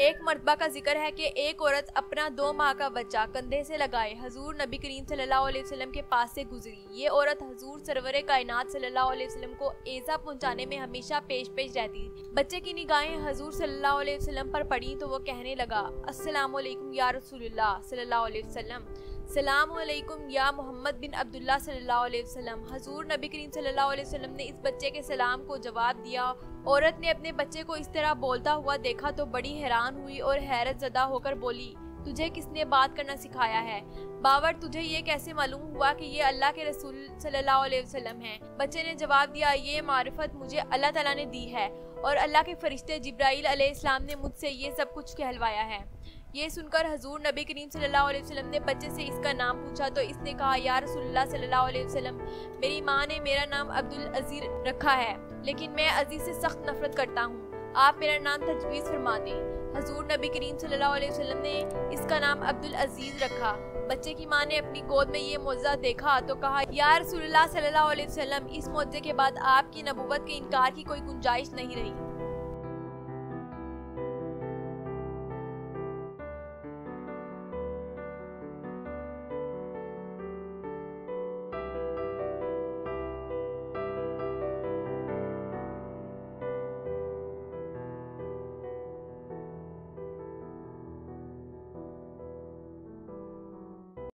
एक मर्तबा का जिक्र है कि एक औरत अपना 2 माह का बच्चा कंधे से लगाए हजूर नबी करीम सल्लल्लाहु अलैहि वसल्लम के पास से गुजरी। ये औरत हजूर सरवरे कायनात सल्लल्लाहु अलैहि वसल्लम को एज़ा पहुंचाने में हमेशा पेश रहती। बच्चे की निगाहें हजूर सल्लल्लाहु अलैहि वसल्लम पर पड़ी तो वो कहने लगा, अस्सलामु अलैकुम या रसूलुल्लाह सल्लल्लाहु अलैहि वसल्लम, सलामु अलैकुम या मोहम्मद बिन अब्दुल्लाह सल्लल्लाहु अलैहि वसल्लम। हजूर नबी करीम सल्लल्लाहु अलैहि वसल्लम ने इस बच्चे के सलाम को जवाब दिया। औरत ने अपने बच्चे को इस तरह बोलता हुआ देखा तो बड़ी हैरान हुई और हैरत ज़दा होकर बोली, तुझे किसने बात करना सिखाया है? बावर, तुझे ये कैसे मालूम हुआ कि ये अल्लाह के रसूल सल्लल्लाहु अलैहि वसल्लम हैं? बच्चे ने जवाब दिया, ये मारिफत मुझे अल्लाह ताला ने दी है और अल्लाह के फरिश्ते जिब्राईल अलैहिस्सलाम ने मुझसे ये सब कुछ कहलवाया है। ये सुनकर हजूर नबी करीम सल्लल्लाहु अलैहि वसल्लम ने बच्चे से इसका नाम पूछा तो इसने कहा, या रसूलुल्लाह सल्लल्लाहु अलैहि वसल्लम, मेरी माँ ने मेरा नाम अब्दुल अजीज रखा है, लेकिन मैं अजीज से सख्त नफरत करता हूँ। आप मेरा नाम तजवीज़ फरमा दें। हजूर नबी करीम सल्लल्लाहु अलैहि वसल्लम ने इसका नाम अब्दुल अजीज रखा। बच्चे की माँ ने अपनी गोद में ये मौजज़ा देखा तो कहा, या रसूलुल्लाह सल्लल्लाहु अलैहि वसल्लम, इस मौजज़े के बाद आपकी नबूवत के इनकार की कोई गुंजाइश नहीं रही।